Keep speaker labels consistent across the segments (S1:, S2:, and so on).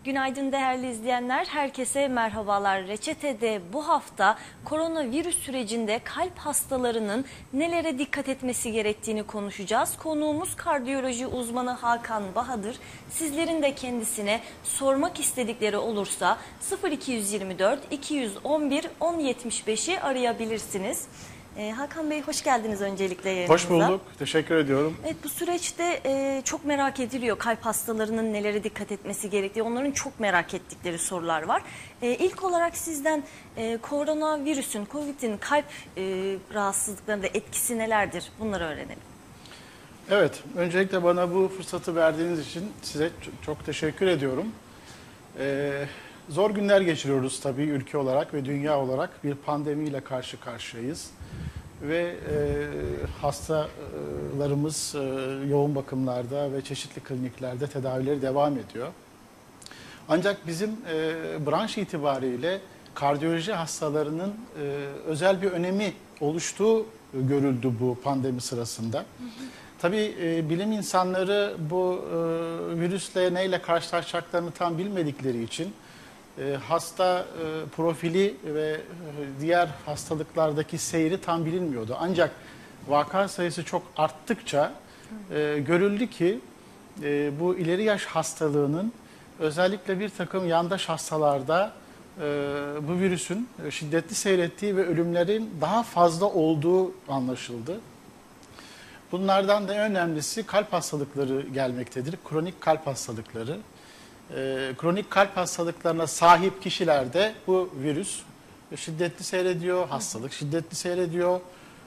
S1: Günaydın değerli izleyenler, herkese merhabalar. Reçete'de bu hafta koronavirüs sürecinde kalp hastalarının nelere dikkat etmesi gerektiğini konuşacağız. Konuğumuz kardiyoloji uzmanı Hakan Bahadır. Sizlerin de kendisine sormak istedikleri olursa 0224 211 1075'i arayabilirsiniz. Hakan Bey hoş geldiniz öncelikle yayınımıza.
S2: Hoş bulduk. Teşekkür ediyorum.
S1: Evet, bu süreçte çok merak ediliyor kalp hastalarının nelere dikkat etmesi gerektiği. Onların çok merak ettikleri sorular var. İlk olarak sizden koronavirüsün, COVID'in kalp rahatsızlıklarında etkisi nelerdir? Bunları öğrenelim.
S2: Evet, öncelikle bana bu fırsatı verdiğiniz için size çok teşekkür ediyorum. Zor günler geçiriyoruz tabii ülke olarak ve dünya olarak bir pandemiyle karşı karşıyayız. Ve hastalarımız yoğun bakımlarda ve çeşitli kliniklerde tedavileri devam ediyor. Ancak bizim branş itibariyle kardiyoloji hastalarının özel bir önemi oluştuğu görüldü bu pandemi sırasında. Tabii bilim insanları bu virüsle neyle karşılaşacaklarını tam bilmedikleri için hasta profili ve diğer hastalıklardaki seyri tam bilinmiyordu. Ancak vaka sayısı çok arttıkça görüldü ki bu ileri yaş hastalığının özellikle bir takım yandaş hastalarda bu virüsün şiddetli seyrettiği ve ölümlerin daha fazla olduğu anlaşıldı. Bunlardan da en önemlisi kalp hastalıkları gelmektedir. Kronik kalp hastalıkları. Kronik kalp hastalıklarına sahip kişilerde bu virüs şiddetli seyrediyor, hastalık şiddetli seyrediyor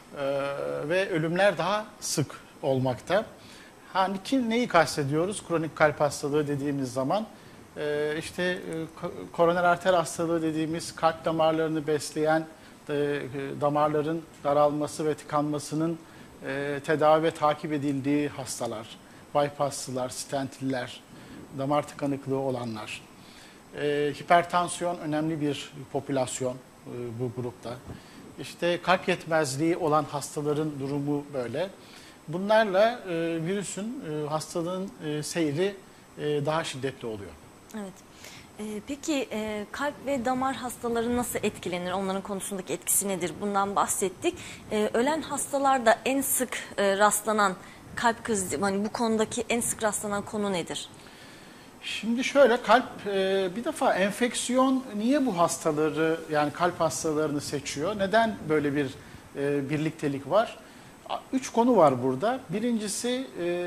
S2: ve ölümler daha sık olmakta. Neyi kastediyoruz kronik kalp hastalığı dediğimiz zaman? İşte koroner arter hastalığı dediğimiz kalp damarlarını besleyen damarların daralması ve tıkanmasının tedavi ve takip edildiği hastalar, bypasslılar, stentliler, damar tıkanıklığı olanlar. Hipertansiyon önemli bir popülasyon bu grupta. İşte kalp yetmezliği olan hastaların durumu böyle. Bunlarla virüsün, hastalığın seyri daha şiddetli oluyor.
S1: Evet. Peki kalp ve damar hastaları nasıl etkilenir? Onların konusundaki etkisi nedir? Bundan bahsettik. Ölen hastalarda en sık rastlanan kalp krizi, hani bu konudaki en sık rastlanan konu nedir?
S2: Şimdi şöyle bir defa enfeksiyon niye bu hastaları yani kalp hastalarını seçiyor? Neden böyle bir birliktelik var? 3 konu var burada. Birincisi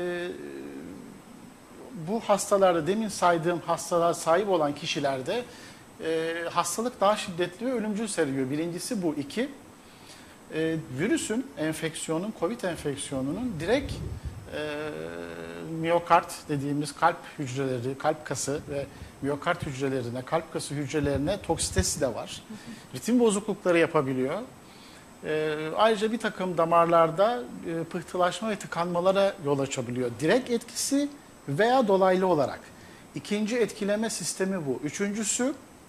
S2: bu hastalarda demin saydığım hastalığa sahip olan kişilerde hastalık daha şiddetli ve ölümcül seyrediyor. Birincisi bu. 2. Virüsün, enfeksiyonun, COVID enfeksiyonunun direkt miyokard dediğimiz kalp hücreleri, kalp kası ve miyokard hücrelerine, kalp kası hücrelerine toksitesi de var. Ritim bozuklukları yapabiliyor. Ayrıca bir takım damarlarda pıhtılaşma ve tıkanmalara yol açabiliyor. Direkt etkisi veya dolaylı olarak. İkinci etkileme sistemi bu. Üçüncüsü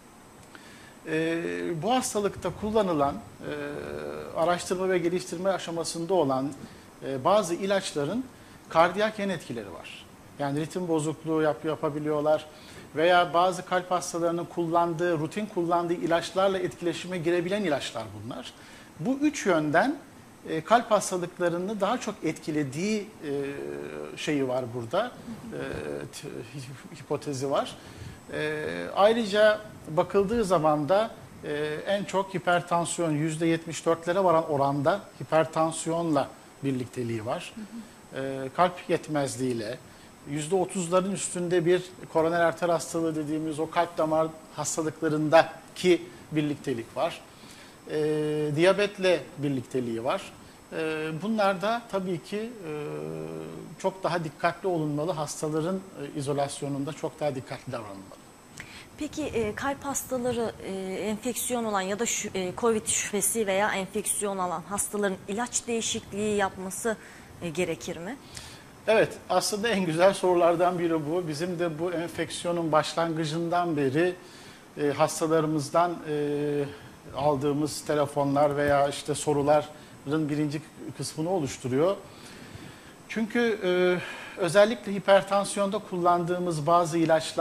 S2: bu hastalıkta kullanılan araştırma ve geliştirme aşamasında olan bazı ilaçların kardiyak yan etkileri var. Yani ritim bozukluğu yapabiliyorlar veya bazı kalp hastalarının rutin kullandığı ilaçlarla etkileşime girebilen ilaçlar bunlar. Bu üç yönden kalp hastalıklarını daha çok etkilediği şeyi var burada, hipotezi var. Ayrıca bakıldığı zaman da en çok hipertansiyon %74'lere varan oranda hipertansiyonla birlikteliği var. Kalp yetmezliğiyle %30'ların üstünde bir koroner arter hastalığı dediğimiz o kalp damar hastalıklarındaki birliktelik var. Diyabetle birlikteliği var. Bunlar da tabii ki çok daha dikkatli olunmalı. Hastaların izolasyonunda çok daha dikkatli davranılmalı.
S1: Peki kalp hastaları enfeksiyon olan ya da COVID şüphesi veya enfeksiyon olan hastaların ilaç değişikliği yapması gerekir mi?
S2: Evet, aslında en güzel sorulardan biri bu. Bizim de bu enfeksiyonun başlangıcından beri hastalarımızdan aldığımız telefonlar veya işte soruların birinci kısmını oluşturuyor. Çünkü özellikle hipertansiyonda kullandığımız bazı ilaçlar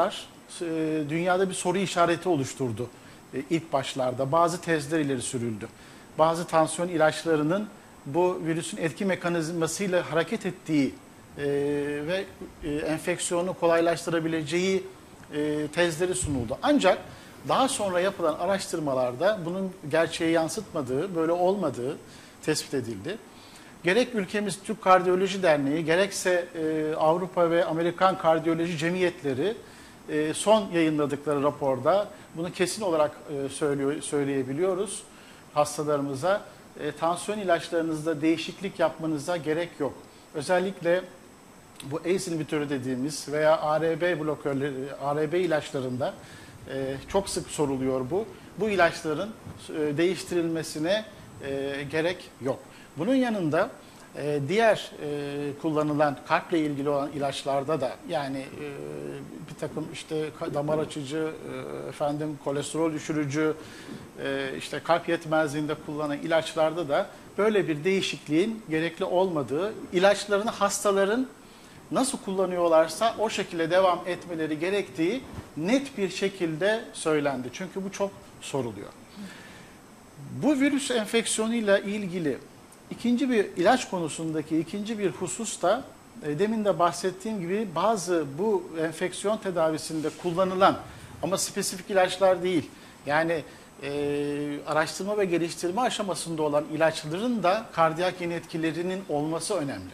S2: dünyada bir soru işareti oluşturdu ilk başlarda. Bazı tezler ileri sürüldü. Bazı tansiyon ilaçlarının bu virüsün etki mekanizmasıyla hareket ettiği ve enfeksiyonu kolaylaştırabileceği tezleri sunuldu. Ancak daha sonra yapılan araştırmalarda bunun gerçeği yansıtmadığı, böyle olmadığı tespit edildi. Gerek ülkemiz Türk Kardiyoloji Derneği, gerekse Avrupa ve Amerikan Kardiyoloji Cemiyetleri son yayınladıkları raporda bunu kesin olarak söyleyebiliyoruz hastalarımıza. Tansiyon ilaçlarınızda değişiklik yapmanıza gerek yok. Özellikle bu ACE inhibitörü dediğimiz veya ARB blokörleri, ARB ilaçlarında çok sık soruluyor bu. Bu ilaçların değiştirilmesine gerek yok. Bunun yanında diğer kullanılan kalple ilgili olan ilaçlarda da yani bir takım işte damar açıcı, kolesterol düşürücü, işte kalp yetmezliğinde kullanılan ilaçlarda da böyle bir değişikliğin gerekli olmadığı, ilaçlarını hastaların nasıl kullanıyorlarsa o şekilde devam etmeleri gerektiği net bir şekilde söylendi. Çünkü bu çok soruluyor. Bu virüs enfeksiyonuyla ilgili ikinci bir ilaç konusundaki ikinci bir husus da demin de bahsettiğim gibi bazı bu enfeksiyon tedavisinde kullanılan ama spesifik ilaçlar değil. Yani araştırma ve geliştirme aşamasında olan ilaçların da kardiyak yan etkilerinin olması önemli.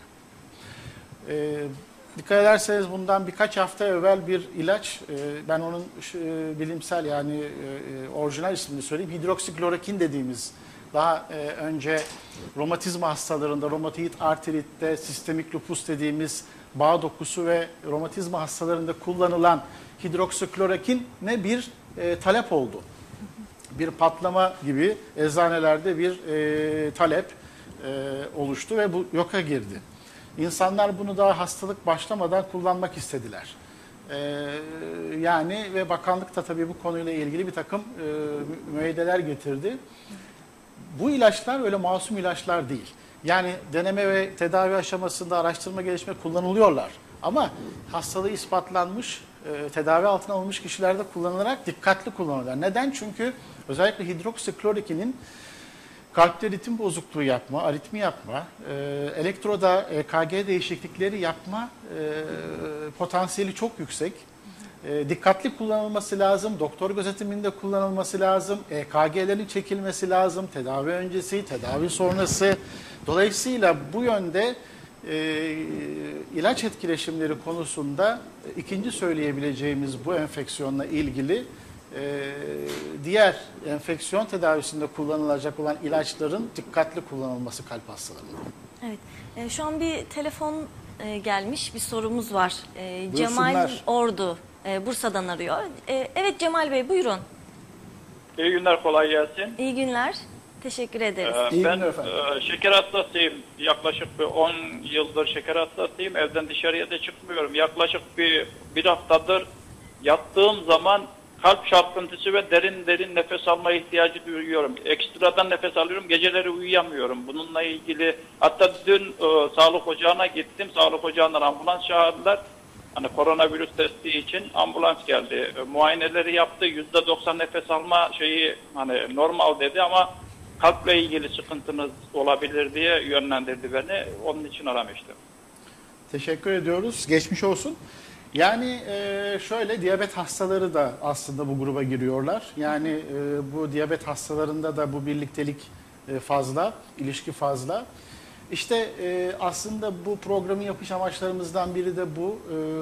S2: Dikkat ederseniz bundan birkaç hafta evvel bir ilaç, ben onun bilimsel yani orijinal ismini söyleyeyim, hidroksiklorokin dediğimiz daha önce romatizma hastalarında, romatoid artritte, sistemik lupus dediğimiz bağ dokusu ve romatizma hastalarında kullanılan hidroksiklorokin'e bir talep oldu. Bir patlama gibi eczanelerde bir talep oluştu ve bu yoka girdi. İnsanlar bunu daha hastalık başlamadan kullanmak istediler. Yani ve bakanlık da tabii bu konuyla ilgili bir takım müeyyideler getirdi. Bu ilaçlar öyle masum ilaçlar değil. Yani deneme ve tedavi aşamasında araştırma gelişme kullanılıyorlar. Ama hastalığı ispatlanmış, tedavi altına alınmış kişilerde kullanılarak dikkatli kullanılıyor. Neden? Çünkü özellikle hidroksiklorokin'in kalpte ritim bozukluğu yapma, aritmi yapma, elektroda EKG değişiklikleri yapma potansiyeli çok yüksek. Dikkatli kullanılması lazım, doktor gözetiminde kullanılması lazım, EKG'lerin çekilmesi lazım, tedavi öncesi, tedavi sonrası. Dolayısıyla bu yönde ilaç etkileşimleri konusunda ikinci söyleyebileceğimiz bu enfeksiyonla ilgili diğer enfeksiyon tedavisinde kullanılacak olan ilaçların dikkatli kullanılması kalp hastalarında.
S1: Evet. Şu an bir telefon gelmiş, bir sorumuz var.
S2: Buyursunlar.
S1: Cemal Ordu Bursa'dan arıyor. Evet Cemal Bey, buyurun.
S3: İyi günler, kolay gelsin.
S1: İyi günler. Teşekkür ederiz.
S3: Ben şeker hastasıyım. Yaklaşık 10 yıldır şeker hastasıyım. Evden dışarıya da çıkmıyorum. Yaklaşık bir haftadır yattığım zaman kalp çarpıntısı ve derin derin nefes alma ihtiyacı duyuyorum. Ekstradan nefes alıyorum. Geceleri uyuyamıyorum. Bununla ilgili hatta dün sağlık ocağına gittim. Sağlık ocağından ambulans çağırdılar. Hani koronavirüs testi için ambulans geldi. Muayeneleri yaptı. %90 nefes alma şeyi hani normal dedi ama kalple ilgili sıkıntınız olabilir diye yönlendirdi beni. Onun için aramıştım.
S2: Teşekkür ediyoruz. Geçmiş olsun. Yani şöyle diyabet hastaları da aslında bu gruba giriyorlar. Yani bu diyabet hastalarında da bu birliktelik fazla, ilişki fazla. İşte aslında bu programı yapış amaçlarımızdan biri de bu.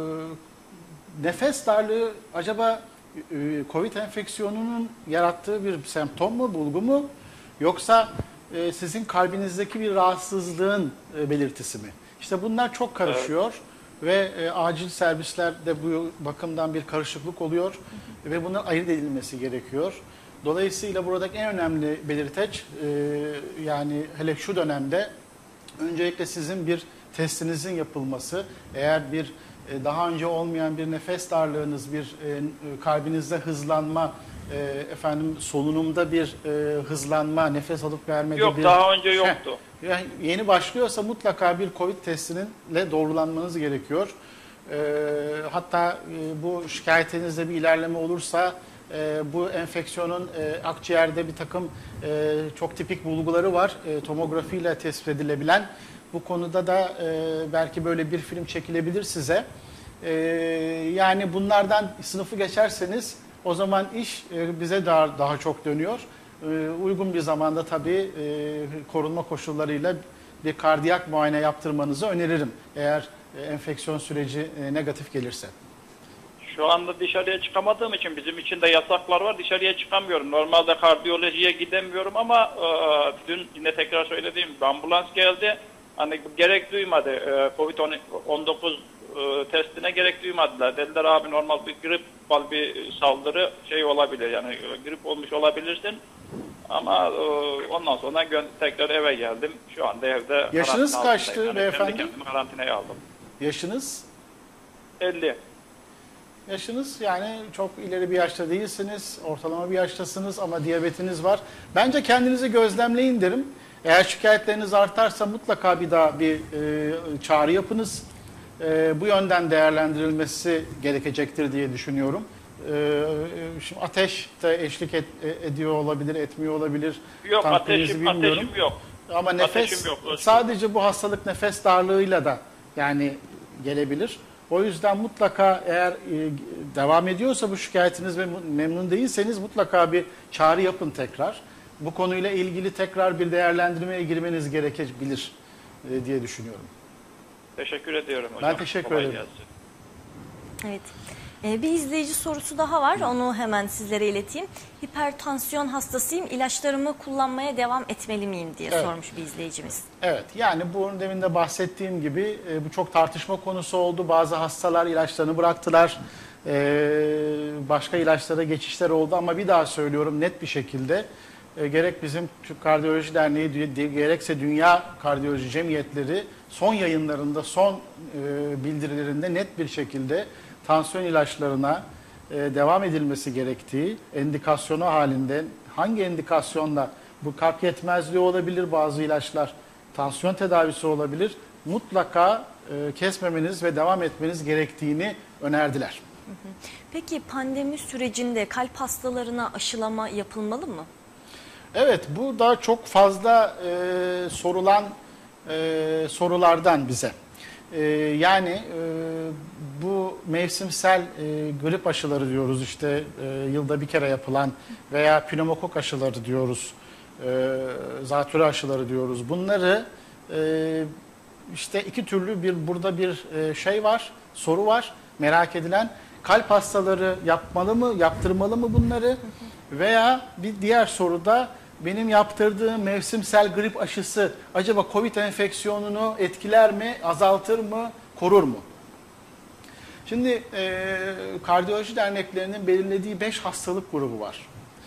S2: Nefes darlığı acaba COVID enfeksiyonunun yarattığı bir semptom mu, bulgu mu? Yoksa sizin kalbinizdeki bir rahatsızlığın belirtisi mi? İşte bunlar çok karışıyor. Evet. Ve acil servislerde bu bakımdan bir karışıklık oluyor ve bunun ayırt edilmesi gerekiyor. Dolayısıyla buradaki en önemli belirteç yani hele şu dönemde öncelikle sizin bir testinizin yapılması, eğer bir daha önce olmayan bir nefes darlığınız, bir kalbinizde hızlanma, solunumda bir hızlanma, nefes alıp vermede
S3: Yok, daha önce yoktu.
S2: Yani yeni başlıyorsa mutlaka bir COVID testinle doğrulanmanız gerekiyor. Hatta bu şikayetinizde bir ilerleme olursa bu enfeksiyonun akciğerde bir takım çok tipik bulguları var. Tomografiyle tespit edilebilen. Bu konuda da belki böyle bir film çekilebilir size. Yani bunlardan sınıfı geçerseniz o zaman iş bize daha çok dönüyor. Uygun bir zamanda tabii korunma koşullarıyla bir kardiyak muayene yaptırmanızı öneririm. Eğer enfeksiyon süreci negatif gelirse.
S3: Şu anda dışarıya çıkamadığım için bizim için de yasaklar var. Dışarıya çıkamıyorum. Normalde kardiyolojiye gidemiyorum ama dün yine tekrar söylediğim ambulans geldi. Hani gerek duymadı. Covid-19 testine gerek duymadılar. Dediler abi normal bir gripal bir saldırı şey olabilir. Yani grip olmuş olabilirsin. Ama ondan sonra tekrar eve geldim. Şu anda evde.
S2: Yaşınız kaçtı
S3: yani
S2: beyefendi?
S3: kendimi karantinaya aldım.
S2: Yaşınız?
S3: 50.
S2: Yaşınız yani çok ileri bir yaşta değilsiniz. Ortalama bir yaştasınız ama diyabetiniz var. Bence kendinizi gözlemleyin derim. Eğer şikayetleriniz artarsa mutlaka bir daha bir çağrı yapınız. Bu yönden değerlendirilmesi gerekecektir diye düşünüyorum. Şimdi ateş de eşlik ediyor olabilir, etmiyor olabilir.
S3: Yok
S2: Ateşim
S3: yok.
S2: Ama nefes
S3: yok,
S2: sadece bu hastalık nefes darlığıyla da yani gelebilir. O yüzden mutlaka eğer devam ediyorsa bu şikayetiniz ve memnun değilseniz mutlaka bir çağrı yapın tekrar. Bu konuyla ilgili tekrar bir değerlendirmeye girmeniz gerekebilir diye düşünüyorum.
S3: Teşekkür ediyorum hocam.
S2: Ben teşekkür
S3: Kolay
S2: ederim.
S3: gelsin.
S1: Evet. Bir izleyici sorusu daha var. Onu hemen sizlere ileteyim. Hipertansiyon hastasıyım. İlaçlarımı kullanmaya devam etmeli miyim diye sormuş bir izleyicimiz.
S2: Evet. Yani bu demin de bahsettiğim gibi bu çok tartışma konusu oldu. Bazı hastalar ilaçlarını bıraktılar. Başka ilaçlara geçişler oldu ama bir daha söylüyorum net bir şekilde gerek bizim Türk Kardiyoloji Derneği gerekse Dünya Kardiyoloji Cemiyetleri son yayınlarında, son bildirilerinde net bir şekilde tansiyon ilaçlarına devam edilmesi gerektiği, endikasyonu halinde hangi endikasyonla bu kalp yetmezliği olabilir, bazı ilaçlar tansiyon tedavisi olabilir, mutlaka kesmemeniz ve devam etmeniz gerektiğini önerdiler.
S1: Peki pandemi sürecinde kalp hastalarına aşılama yapılmalı mı?
S2: Evet, bu da çok fazla sorulan sorulardan bize. Yani bu mevsimsel grip aşıları diyoruz işte yılda bir kere yapılan veya pneumokok aşıları diyoruz, zatürre aşıları diyoruz. Bunları işte iki türlü burada bir şey var, soru var merak edilen. Kalp hastaları yapmalı mı, yaptırmalı mı bunları? Veya bir diğer soruda benim yaptırdığım mevsimsel grip aşısı acaba COVID enfeksiyonunu etkiler mi, azaltır mı, korur mu? Şimdi kardiyoloji derneklerinin belirlediği 5 hastalık grubu var.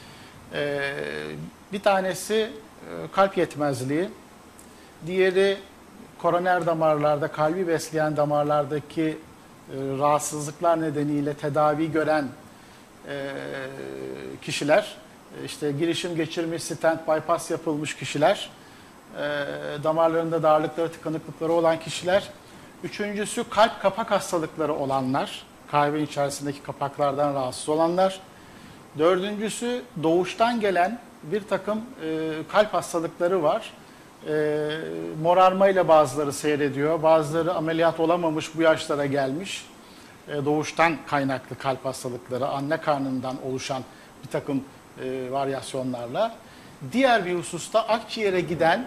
S2: Bir tanesi kalp yetmezliği, diğeri koroner damarlarda, kalbi besleyen damarlardaki rahatsızlıklar nedeniyle tedavi gören kişiler, işte girişim geçirmiş, stent bypass yapılmış kişiler, damarlarında darlıkları, tıkanıklıkları olan kişiler. Üçüncüsü kalp kapak hastalıkları olanlar, kalbin içerisindeki kapaklardan rahatsız olanlar. Dördüncüsü doğuştan gelen bir takım kalp hastalıkları var. Morarmayla bazıları seyrediyor, bazıları ameliyat olamamış, bu yaşlara gelmiş. Doğuştan kaynaklı kalp hastalıkları, anne karnından oluşan bir takım varyasyonlarla. Diğer bir hususta akciğere giden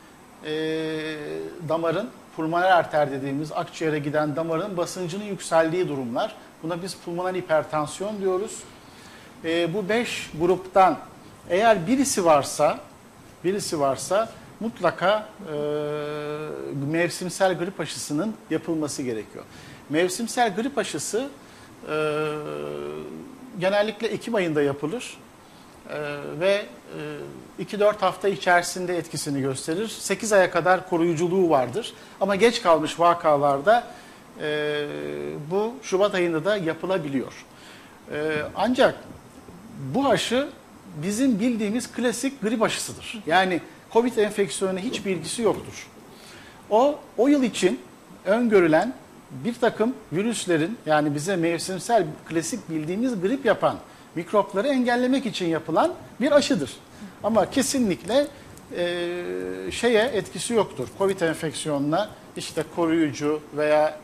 S2: damarın, pulmoner arter dediğimiz akciğere giden damarın basıncının yükseldiği durumlar. Buna biz pulmoner hipertansiyon diyoruz. Bu 5 gruptan eğer birisi varsa mutlaka mevsimsel grip aşısının yapılması gerekiyor. Mevsimsel grip aşısı genellikle Ekim ayında yapılır ve 2-4 hafta içerisinde etkisini gösterir. 8 aya kadar koruyuculuğu vardır. Ama geç kalmış vakalarda bu Şubat ayında da yapılabiliyor. Ancak bu aşı bizim bildiğimiz klasik grip aşısıdır. Yani COVID enfeksiyonuna hiçbir ilgisi yoktur. O yıl için öngörülen bir takım virüslerin, yani bize mevsimsel klasik bildiğimiz grip yapan mikropları engellemek için yapılan bir aşıdır. Ama kesinlikle şeye etkisi yoktur. Covid enfeksiyonuna işte koruyucu veya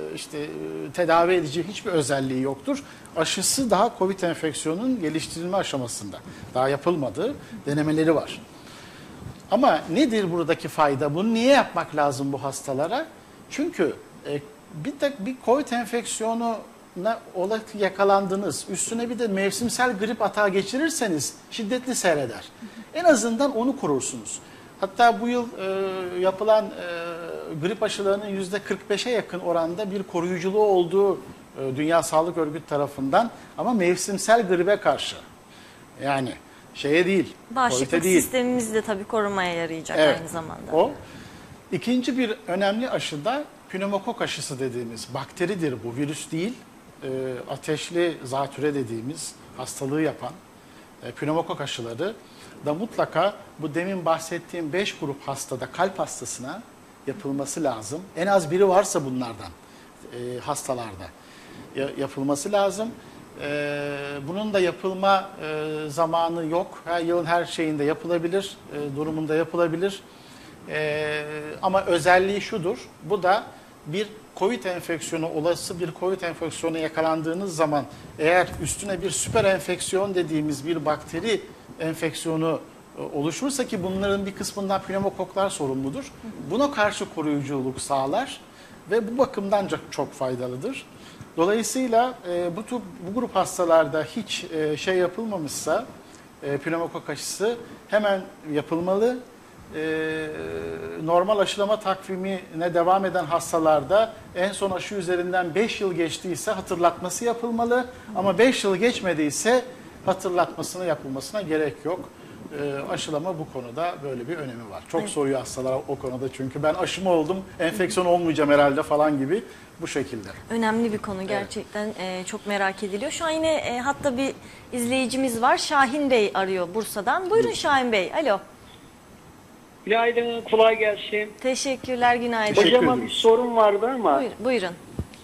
S2: tedavi edici hiçbir özelliği yoktur. Aşısı daha Covid enfeksiyonunun geliştirilme aşamasında. Daha yapılmadı. Denemeleri var. Ama nedir buradaki fayda? Bunu niye yapmak lazım bu hastalara? Çünkü bir Covid enfeksiyonuna yakalandınız. Üstüne bir de mevsimsel grip atağı geçirirseniz şiddetli seyreder. En azından onu korursunuz. Hatta bu yıl yapılan grip aşılarının %45'e yakın oranda bir koruyuculuğu olduğu Dünya Sağlık Örgütü tarafından, ama mevsimsel gribe karşı. Yani şeye değil,
S1: Bağışıklık sistemimizi de tabii korumaya yarayacak aynı zamanda.
S2: O. İkinci bir önemli aşı da pneumokok aşısı dediğimiz bakteridir bu, virüs değil. Ateşli zatüre dediğimiz hastalığı yapan pneumokok aşıları da mutlaka bu demin bahsettiğim 5 grup hastada, kalp hastasına yapılması lazım. En az biri varsa bunlardan hastalarda yapılması lazım. Bunun da yapılma zamanı yok. Her yılın her şeyinde yapılabilir, durumunda yapılabilir. Ama özelliği şudur, bu da bir Covid enfeksiyonu, olası bir Covid enfeksiyonu yakalandığınız zaman eğer üstüne bir süper enfeksiyon dediğimiz bir bakteri enfeksiyonu oluşursa, ki bunların bir kısmından pneumokoklar sorumludur, buna karşı koruyuculuk sağlar ve bu bakımdan çok faydalıdır. Dolayısıyla bu grup hastalarda hiç şey yapılmamışsa pneumokok aşısı hemen yapılmalı. Normal aşılama takvimine devam eden hastalarda en son aşı üzerinden 5 yıl geçtiyse hatırlatması yapılmalı. Ama 5 yıl geçmediyse hatırlatmasına yapılmasına gerek yok. Aşılama bu konuda böyle bir önemi var. Çok soruyor hastalar o konuda, çünkü ben aşımı oldum, enfeksiyon olmayacağım herhalde falan gibi, bu şekilde.
S1: Önemli bir konu gerçekten, çok merak ediliyor. Şu an yine hatta bir izleyicimiz var, Şahin Bey arıyor Bursa'dan. Buyurun Şahin Bey, alo.
S4: Günaydın, kolay gelsin.
S1: Teşekkürler, günaydın.
S4: Hocama bir sorun vardı ama.
S1: Buyurun.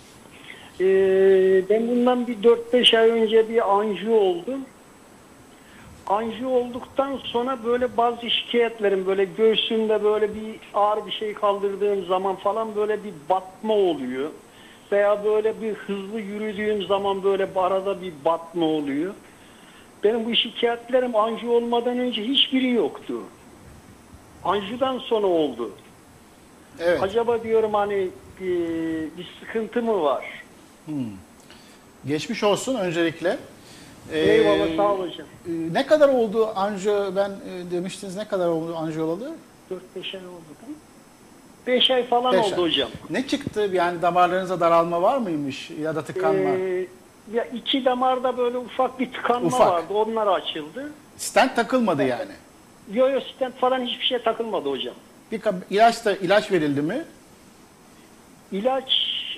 S4: Ben bundan bir 4-5 ay önce bir anjiyo oldum. Anjiyo olduktan sonra böyle bazı şikayetlerim, böyle göğsümde böyle bir ağır bir şey kaldırdığım zaman falan böyle bir batma oluyor. Veya böyle bir hızlı yürüdüğüm zaman böyle arada bir batma oluyor. Benim bu şikayetlerim anjiyo olmadan önce hiçbiri yoktu. Anjiyodan sonra oldu.
S2: Evet.
S4: Acaba diyorum hani bir sıkıntı mı var?
S2: Geçmiş olsun öncelikle.
S4: Eyvallah, sağ ol hocam.
S2: Ne kadar oldu anjiyo, demiştiniz, ne kadar oldu anjiyo olalı?
S4: 4-5 ay oldu değil mi? 5 ay falan
S2: 5
S4: oldu
S2: ay.
S4: hocam.
S2: Ne çıktı? Yani damarlarınıza daralma var mıymış ya da tıkanma?
S4: Ya 2 damarda böyle ufak bir tıkanma vardı. Onlar açıldı.
S2: Stent takılmadı yani.
S4: Yo stent falan hiçbir şey takılmadı hocam.
S2: Bir ilaç verildi mi?
S4: İlaç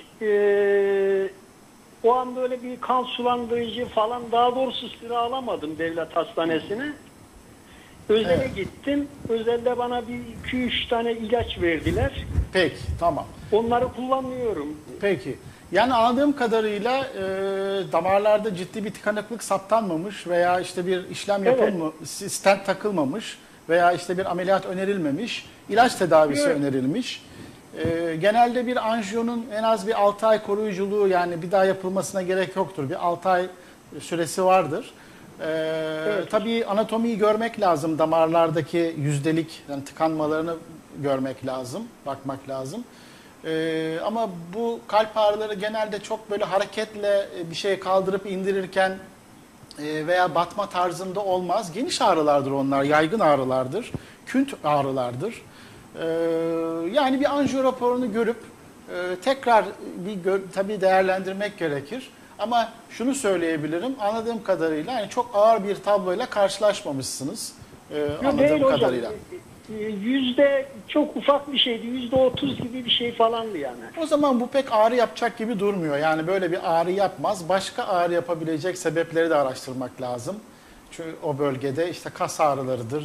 S4: o an böyle bir kan sulandırıcı falan, daha doğrusu sıra alamadım devlet hastanesine. Özele gittim. Özelde bana bir 2-3 tane ilaç verdiler.
S2: Peki, tamam.
S4: Onları kullanıyorum.
S2: Peki. Yani anladığım kadarıyla damarlarda ciddi bir tıkanıklık saptanmamış veya işte bir işlem yapılmamış, stent takılmamış veya işte bir ameliyat önerilmemiş, ilaç tedavisi önerilmiş. Genelde bir anjiyonun en az bir 6 ay koruyuculuğu, yani bir daha yapılmasına gerek yoktur. Bir 6 ay süresi vardır. Tabii anatomiyi görmek lazım, damarlardaki yüzdelik yani tıkanmalarını görmek lazım, bakmak lazım. Ama bu kalp ağrıları genelde çok böyle hareketle bir şey kaldırıp indirirken veya batma tarzında olmaz. Geniş ağrılardır onlar, yaygın ağrılardır, künt ağrılardır. Yani bir anjiyo raporunu görüp tekrar tabii değerlendirmek gerekir. Ama şunu söyleyebilirim, anladığım kadarıyla yani çok ağır bir tabloyla karşılaşmamışsınız anladığım kadarıyla.
S4: Hocam. Yüzde çok ufak bir şeydi. %30 gibi bir şey falandı yani.
S2: O zaman bu pek ağrı yapacak gibi durmuyor. Yani böyle bir ağrı yapmaz. Başka ağrı yapabilecek sebepleri de araştırmak lazım. Çünkü o bölgede işte kas ağrılarıdır,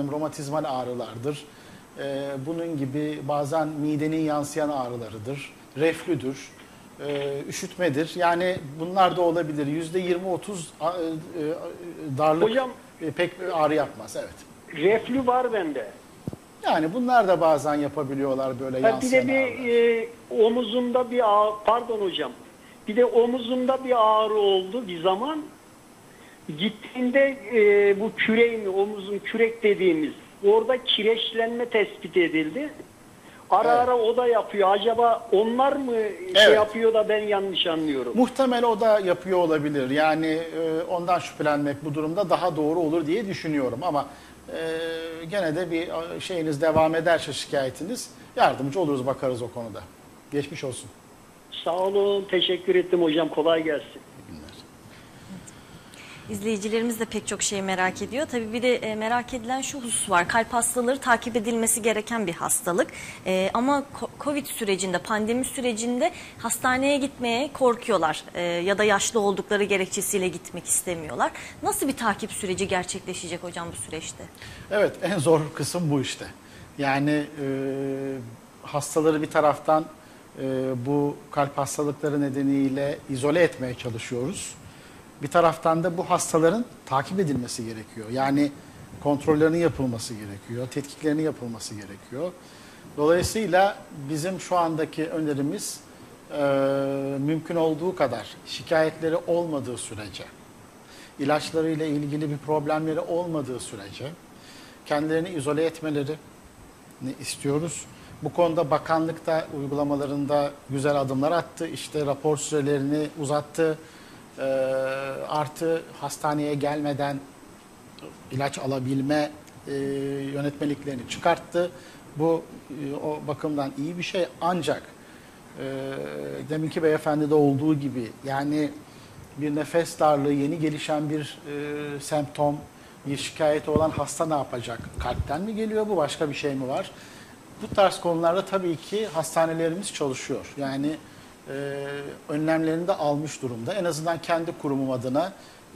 S2: romatizmal ağrılardır. Bunun gibi bazen midenin yansıyan ağrılarıdır. reflüdür, üşütmedir. Yani bunlar da olabilir. %20-30 darlık
S4: Hocam,
S2: pek ağrı yapmaz. Evet.
S4: reflü var bende.
S2: Yani bunlar da bazen yapabiliyorlar böyle
S4: Bir de
S2: yansıyan ağrılar.
S4: Omuzumda bir ağrı, pardon hocam. Bir de omuzumda bir ağrı oldu bir zaman. Gittiğinde bu küreğimi, omuzun kürek dediğimiz, orada kireçlenme tespit edildi. Ara
S2: Evet.
S4: ara o da yapıyor. Acaba onlar mı
S2: Evet.
S4: yapıyor da ben yanlış anlıyorum?
S2: Muhtemel o da yapıyor olabilir. Yani ondan şüphelenmek bu durumda daha doğru olur diye düşünüyorum. Ama gene de bir şeyiniz devam ederse şikayetiniz yardımcı oluruz, bakarız o konuda. Geçmiş olsun.
S4: Sağ olun. Teşekkür ettim hocam. Kolay gelsin.
S1: İzleyicilerimiz de pek çok şeyi merak ediyor. Tabii bir de merak edilen şu husus var. Kalp hastaları takip edilmesi gereken bir hastalık. Ama Covid sürecinde, pandemi sürecinde hastaneye gitmeye korkuyorlar. Ya da yaşlı oldukları gerekçesiyle gitmek istemiyorlar. Nasıl bir takip süreci gerçekleşecek hocam bu süreçte?
S2: Evet, en zor kısım bu işte. Yani hastaları bir taraftan bu kalp hastalıkları nedeniyle izole etmeye çalışıyoruz. Bir taraftan da bu hastaların takip edilmesi gerekiyor. Yani kontrollerinin yapılması gerekiyor, tetkiklerinin yapılması gerekiyor. Dolayısıyla bizim şu andaki önerimiz mümkün olduğu kadar şikayetleri olmadığı sürece, ilaçlarıyla ilgili bir problemleri olmadığı sürece kendilerini izole etmelerini istiyoruz. Bu konuda bakanlık da uygulamalarında güzel adımlar attı. İşte rapor sürelerini uzattı. Artı hastaneye gelmeden ilaç alabilme yönetmeliklerini çıkarttı. Bu o bakımdan iyi bir şey. Ancak deminki beyefendide olduğu gibi, yani bir nefes darlığı, yeni gelişen bir semptom, bir şikayeti olan hasta ne yapacak? Kalpten mi geliyor bu? Başka bir şey mi var? Bu tarz konularda tabii ki hastanelerimiz çalışıyor. Yani önlemlerini de almış durumda. En azından kendi kurumum adına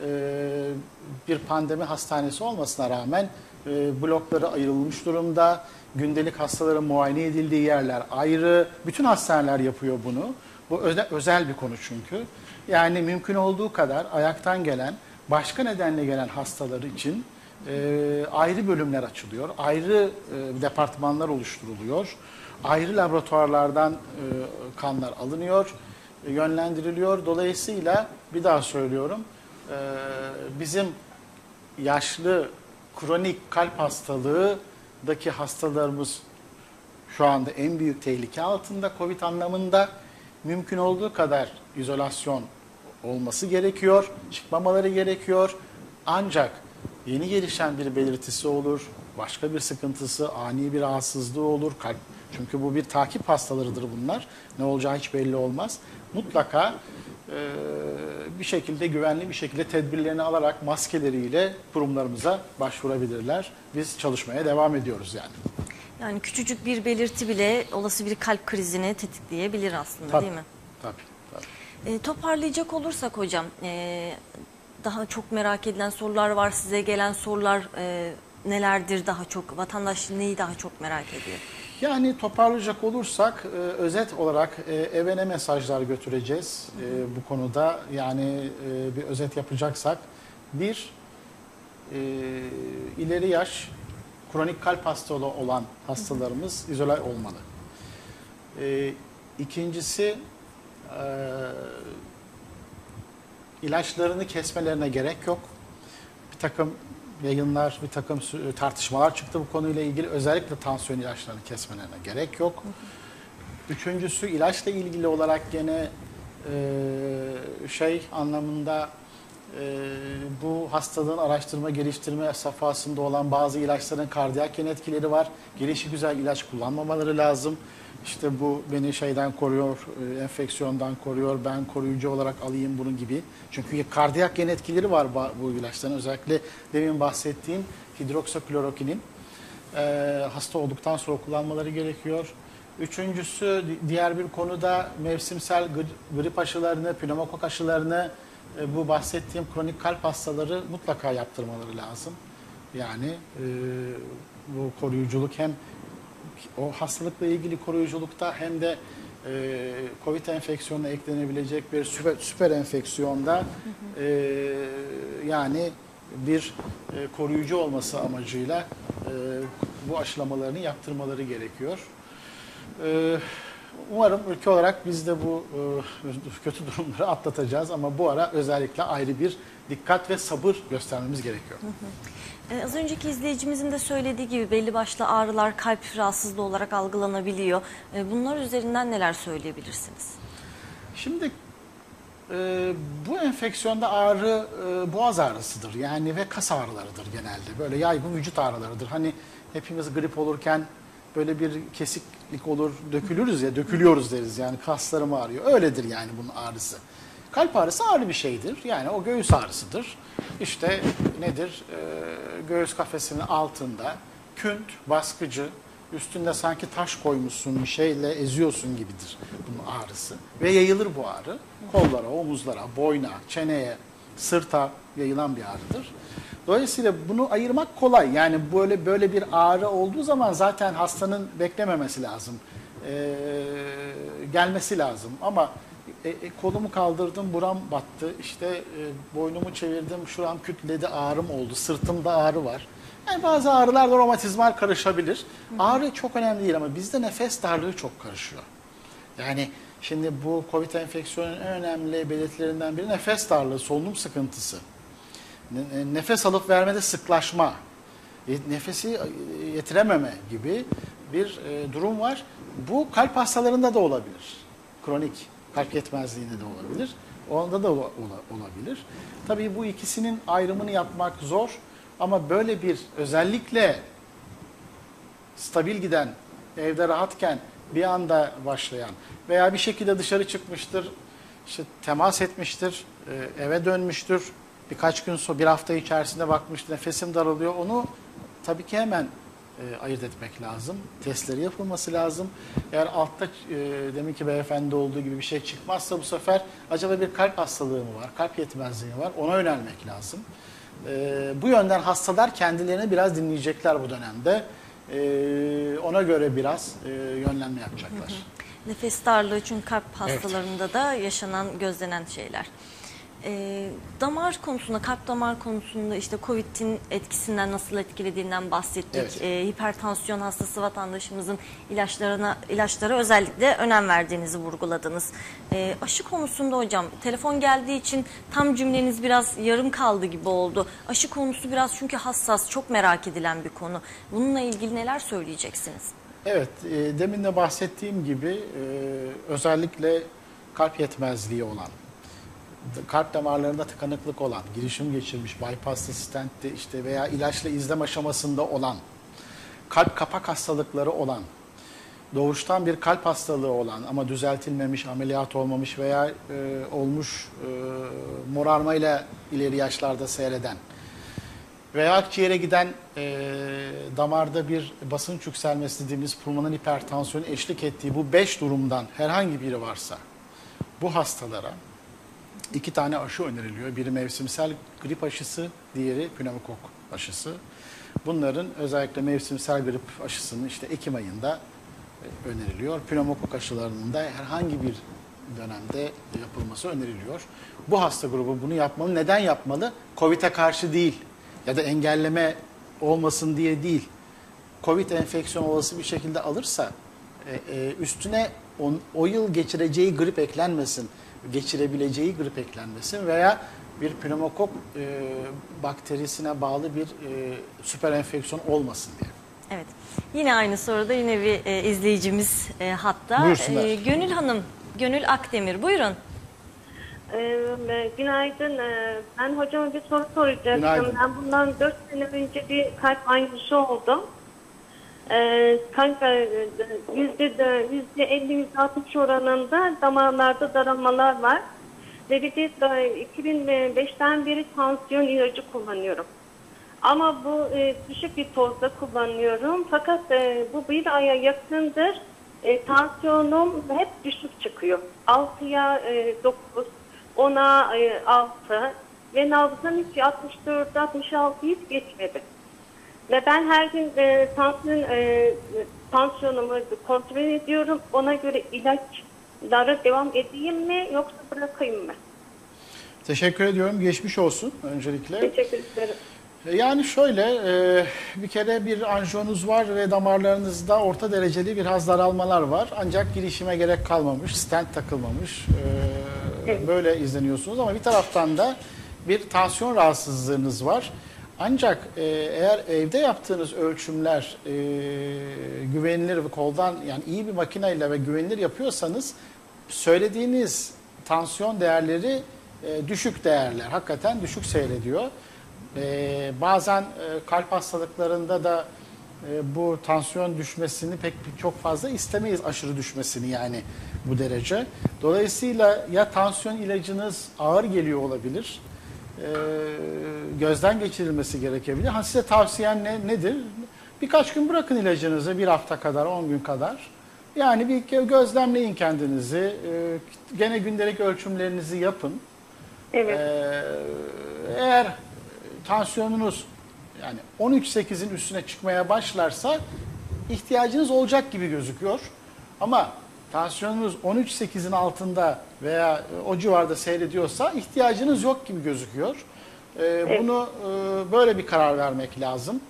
S2: bir pandemi hastanesi olmasına rağmen blokları ayrılmış durumda. Gündelik hastaların muayene edildiği yerler ayrı. Bütün hastaneler yapıyor bunu. Bu özel bir konu çünkü. Yani mümkün olduğu kadar ayaktan gelen, başka nedenle gelen hastalar için ayrı bölümler açılıyor. Ayrı departmanlar oluşturuluyor. Ayrı laboratuvarlardan kanlar alınıyor, yönlendiriliyor. Dolayısıyla bir daha söylüyorum, bizim yaşlı kronik kalp hastalığındaki hastalarımız şu anda en büyük tehlike altında Covid anlamında. Mümkün olduğu kadar izolasyon olması gerekiyor, çıkmamaları gerekiyor. Ancak yeni gelişen bir belirtisi olur, başka bir sıkıntısı, ani bir rahatsızlığı olur. Kalp, çünkü bu bir takip hastalarıdır bunlar. Ne olacağı hiç belli olmaz. Mutlaka bir şekilde, güvenli bir şekilde tedbirlerini alarak maskeleriyle kurumlarımıza başvurabilirler. Biz çalışmaya devam ediyoruz yani.
S1: Yani küçücük bir belirti bile olası bir kalp krizini tetikleyebilir aslında,
S2: Tabii,
S1: değil mi?
S2: tabii.
S1: Toparlayacak olursak hocam, daha çok merak edilen sorular var. Size gelen sorular nelerdir daha çok? Vatandaş neyi daha çok merak ediyor?
S2: Yani toparlayacak olursak özet olarak eve ne mesajlar götüreceğiz bu konuda? Yani bir özet yapacaksak, bir, ileri yaş kronik kalp hastalığı olan hastalarımız izole olmalı. İkincisi, ilaçlarını kesmelerine gerek yok. Bir takım yayınlar, bir takım tartışmalar çıktı bu konuyla ilgili. Özellikle tansiyon ilaçlarını kesmelerine gerek yok. Üçüncüsü, ilaçla ilgili olarak gene şey anlamında bu hastalığın araştırma geliştirme safhasında olan bazı ilaçların kardiyak yan etkileri var. Gelişigüzel ilaç kullanmamaları lazım. İşte bu beni şeyden koruyor, enfeksiyondan koruyor, ben koruyucu olarak alayım bunun gibi. Çünkü kardiyak yan etkileri var bu ilaçların. Özellikle demin bahsettiğim hidroksiklorokinin hasta olduktan sonra kullanmaları gerekiyor. Üçüncüsü, diğer bir konuda mevsimsel grip aşılarını, pneumokok aşılarını bu bahsettiğim kronik kalp hastaları mutlaka yaptırmaları lazım. Yani bu koruyuculuk hem o hastalıkla ilgili koruyuculukta hem de COVID enfeksiyonuna eklenebilecek bir süper enfeksiyonda yani bir koruyucu olması amacıyla bu aşılamalarını yaptırmaları gerekiyor. Umarım ülke olarak biz de bu kötü durumları atlatacağız ama bu ara özellikle ayrı bir dikkat ve sabır göstermemiz gerekiyor.
S1: Az önceki izleyicimizin de söylediği gibi belli başlı ağrılar kalp rahatsızlığı olarak algılanabiliyor. Bunlar üzerinden neler söyleyebilirsiniz?
S2: Şimdi bu enfeksiyonda ağrı boğaz ağrısıdır yani ve kas ağrılarıdır genelde. Böyle yaygın vücut ağrılarıdır. Hani hepimiz grip olurken böyle bir kesiklik olur, dökülürüz ya, dökülüyoruz deriz yani kaslarım ağrıyor. Öyledir yani bunun ağrısı. Kalp ağrısı ağrı bir şeydir. Yani o göğüs ağrısıdır. İşte nedir? Göğüs kafesinin altında künt, baskıcı, üstünde sanki taş koymuşsun bir şeyle eziyorsun gibidir bunun ağrısı. Ve yayılır bu ağrı. Kollara, omuzlara, boyna, çeneye, sırta yayılan bir ağrıdır. Dolayısıyla bunu ayırmak kolay. Yani böyle bir ağrı olduğu zaman zaten hastanın beklememesi lazım. Gelmesi lazım. Ama kolumu kaldırdım, buram battı. İşte boynumu çevirdim, şuram kütledi, ağrım oldu. Sırtımda ağrı var. Yani bazı ağrılar da romatizmal karışabilir. Ağrı çok önemli değil ama bizde nefes darlığı çok karışıyor. Yani şimdi bu COVID enfeksiyonunun en önemli belirtilerinden biri nefes darlığı, solunum sıkıntısı. Nefes alıp vermede sıklaşma, nefesi yetirememe gibi bir durum var. Bu kalp hastalarında da olabilir. Kronik kalp yetmezliğinde de olabilir. Onda da olabilir. Tabii bu ikisinin ayrımını yapmak zor ama böyle bir özellikle stabil giden, evde rahatken bir anda başlayan veya bir şekilde dışarı çıkmıştır, işte temas etmiştir, eve dönmüştür. Birkaç gün sonra, bir hafta içerisinde bakmıştır, nefesim daralıyor. Onu tabii ki hemen ayırt etmek lazım. Testleri yapılması lazım. Eğer altta deminki beyefendi olduğu gibi bir şey çıkmazsa bu sefer acaba bir kalp hastalığı mı var, kalp yetmezliği mi var? Ona yönelmek lazım. Bu yönden hastalar kendilerini biraz dinleyecekler bu dönemde. Ona göre biraz yönlenme yapacaklar.
S1: Nefes darlığı çünkü kalp hastalarında da yaşanan, gözlenen şeyler. Damar konusunda, kalp damar konusunda işte COVID'in etkisinden nasıl etkilediğinden bahsettik.
S2: Evet.
S1: Hipertansiyon hastası vatandaşımızın ilaçlara özellikle önem verdiğinizi vurguladınız. Aşı konusunda hocam, telefon geldiği için tam cümleniz biraz yarım kaldı gibi oldu. Aşı konusu biraz çünkü hassas, çok merak edilen bir konu. Bununla ilgili neler söyleyeceksiniz?
S2: Evet, demin de bahsettiğim gibi özellikle kalp yetmezliği olan, kalp damarlarında tıkanıklık olan, girişim geçirmiş, bypasslı stentti işte veya ilaçla izlem aşamasında olan, kalp kapak hastalıkları olan, doğuştan bir kalp hastalığı olan ama düzeltilmemiş, ameliyat olmamış veya olmuş morarmayla ileri yaşlarda seyreden veya akciğere giden damarda bir basınç yükselmesi dediğimiz pulmoner hipertansiyonu eşlik ettiği bu 5 durumdan herhangi biri varsa bu hastalara 2 tane aşı öneriliyor. Biri mevsimsel grip aşısı, diğeri pneumokok aşısı. Bunların özellikle mevsimsel grip aşısının işte Ekim ayında öneriliyor. Pneumokok aşılarının da herhangi bir dönemde yapılması öneriliyor. Bu hasta grubu bunu yapmalı. Neden yapmalı? Covid'e karşı değil ya da engelleme olmasın diye değil. Covid enfeksiyonu olası bir şekilde alırsa üstüne o yıl geçireceği grip eklenmesin, geçirebileceği grip eklenmesin veya bir pneumokok bakterisine bağlı bir süper enfeksiyon olmasın diye.
S1: Evet. Yine aynı soruda yine bir izleyicimiz hatta. Gönül Hanım, Gönül Akdemir. Buyurun.
S5: Günaydın. Ben hocama bir soru soracaktım.
S2: Günaydın.
S5: Ben bundan 4 sene önce bir kalp anjiyosu oldum. Kanka %50-%60 oranında damarlarda daralmalar var. Ve bir de 2005'ten beri tansiyon ilacı kullanıyorum. Ama bu düşük bir dozda kullanıyorum. Fakat bu bir aya yakındır tansiyonum hep düşük çıkıyor. 6'ya 9, 10'a 6 ve nabzım hiç 64-66 hiç geçmedi. Ve ben her gün tansiyonumu kontrol ediyorum. Ona göre ilaç devam edeyim mi yoksa bırakayım mı?
S2: Teşekkür ediyorum. Geçmiş olsun öncelikle.
S5: Teşekkür ederim.
S2: Yani şöyle, bir kere bir anjiyonuz var ve damarlarınızda orta dereceli biraz daralmalar var. Ancak girişime gerek kalmamış, stent takılmamış.
S5: Evet.
S2: Böyle izleniyorsunuz ama bir taraftan da bir tansiyon rahatsızlığınız var. Ancak eğer evde yaptığınız ölçümler güvenilir ve koldan, yani iyi bir makineyle ve güvenilir yapıyorsanız söylediğiniz tansiyon değerleri düşük değerler. Hakikaten düşük seyrediyor. Bazen kalp hastalıklarında da bu tansiyon düşmesini çok fazla istemeyiz, aşırı düşmesini yani bu derece. Dolayısıyla ya tansiyon ilacınız ağır geliyor olabilir, gözden geçirilmesi gerekebilir. Size tavsiyem nedir? Birkaç gün bırakın ilacınızı, bir hafta kadar, 10 gün kadar. Yani bir gözlemleyin kendinizi, gene gündelik ölçümlerinizi yapın.
S5: Evet.
S2: Eğer tansiyonunuz yani 13.8'in üstüne çıkmaya başlarsa ihtiyacınız olacak gibi gözüküyor. Ama tansiyonunuz 13.8'in altında veya o civarda seyrediyorsa ihtiyacınız yok gibi gözüküyor. Bunu böyle bir karar vermek lazım.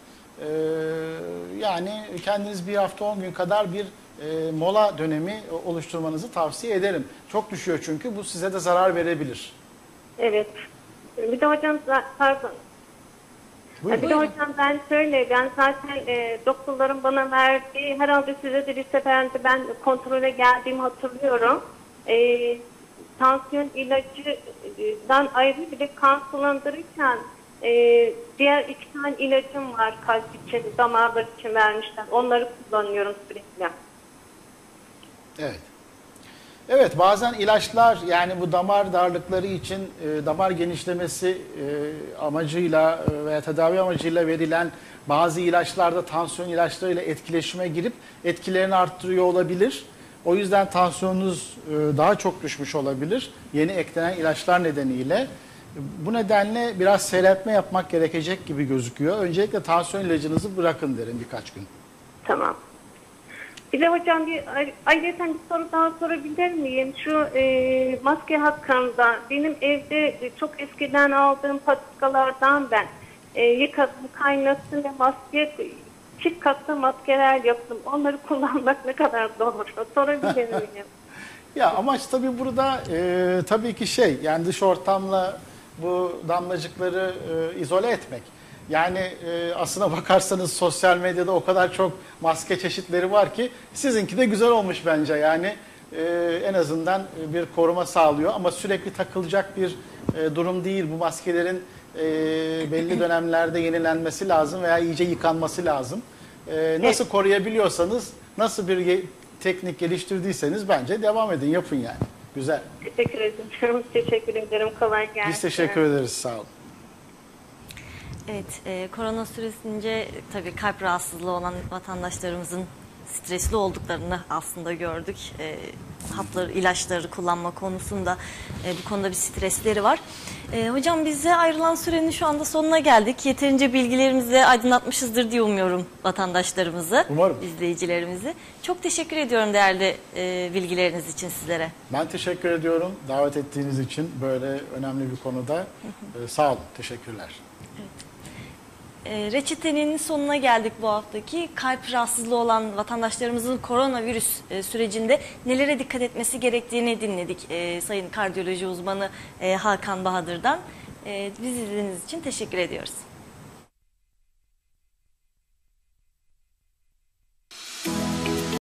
S2: Yani kendiniz bir hafta 10 gün kadar bir mola dönemi oluşturmanızı tavsiye ederim. Çok düşüyor çünkü bu size de zarar verebilir.
S5: Evet. Bir de hocam pardon.
S2: Buyurun.
S5: Bir de hocam ben zaten doktorların bana verdiği, herhalde size de bir seferinde ben kontrole geldiğimi hatırlıyorum. Tansiyon ilacından ayrı bir de kan sulandırırken diğer 2 tane ilacım var kalp için, damarlar için vermişler. Onları kullanıyorum sürekli.
S2: Evet. Evet, bazen ilaçlar yani bu damar darlıkları için damar genişlemesi amacıyla veya tedavi amacıyla verilen bazı ilaçlarda tansiyon ilaçlarıyla etkileşime girip etkilerini arttırıyor olabilir. O yüzden tansiyonunuz daha çok düşmüş olabilir yeni eklenen ilaçlar nedeniyle. Bu nedenle biraz seyretme yapmak gerekecek gibi gözüküyor. Öncelikle tansiyon ilacınızı bırakın derim birkaç gün.
S5: Tamam. Bir de hocam ayrıca bir soru daha sorabilir miyim? Şu maske hakkında benim evde çok eskiden aldığım patikalardan ben yıkadım, kaynattım ve çift katlı maskeler yaptım. Onları kullanmak ne kadar doğru? Sorabilir miyim?
S2: Ya amaç tabii burada tabii ki yani dış ortamla bu damlacıkları izole etmek. Yani aslına bakarsanız sosyal medyada o kadar çok maske çeşitleri var ki sizinki de güzel olmuş bence. Yani en azından bir koruma sağlıyor ama sürekli takılacak bir durum değil. Bu maskelerin belli dönemlerde yenilenmesi lazım veya iyice yıkanması lazım. Nasıl koruyabiliyorsanız, nasıl bir teknik geliştirdiyseniz bence devam edin, yapın yani. Güzel.
S5: Teşekkür ederim. Teşekkür ederim. Kolay gelsin.
S2: Biz teşekkür ederiz. Sağ olun.
S1: Evet, korona süresince tabii kalp rahatsızlığı olan vatandaşlarımızın stresli olduklarını aslında gördük. Hapları, ilaçları kullanma konusunda bu konuda bir stresleri var. Hocam bize ayrılan sürenin şu anda sonuna geldik. Yeterince bilgilerimizi aydınlatmışızdır diye umuyorum vatandaşlarımızı,
S2: umarım,
S1: izleyicilerimizi. Çok teşekkür ediyorum değerli bilgileriniz için sizlere.
S2: Ben teşekkür ediyorum davet ettiğiniz için böyle önemli bir konuda. Sağ olun, teşekkürler.
S1: Reçetenin sonuna geldik bu haftaki. Kalp rahatsızlığı olan vatandaşlarımızın koronavirüs sürecinde nelere dikkat etmesi gerektiğini dinledik Sayın Kardiyoloji uzmanı Hakan Bahadır'dan. Bizi izlediğiniz için teşekkür ediyoruz.